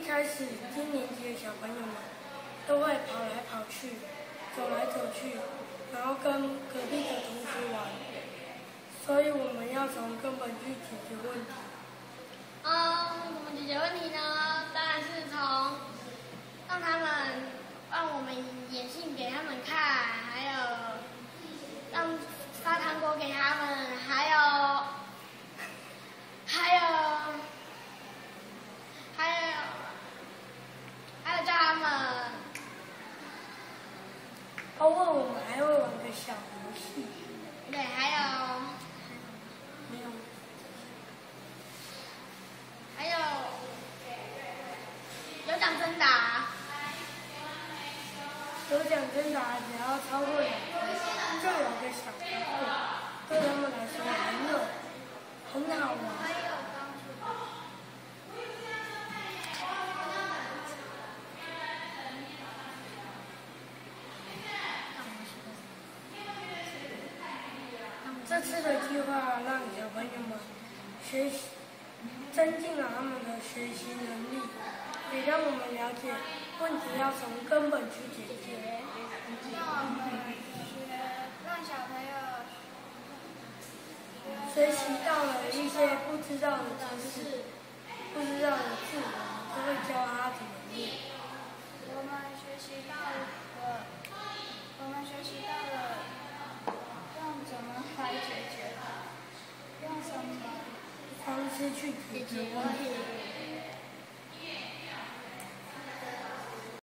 开始低年级的小朋友们都会跑来跑去、走来走去，然后跟隔壁的同学玩，所以我们要从根本去解决问题。 怎么解决问题呢？当然是从让我们演戏给他们看，还有让发糖果给他们，还有叫他们。 包括我们还会玩个小游戏。 对，还有有奖征答。 有奖征答，只要超过2分，就有个小糖果，对他们来说很好玩。这次的计划让小朋友们增进了他们的学习能力，也让我们了解问题要从根本去解决。 让小朋友学习到了一些不知道的知识、不知道的字，我们就会教他怎么念。 我们学习到了用怎么来解决，用什么方式去解决问题。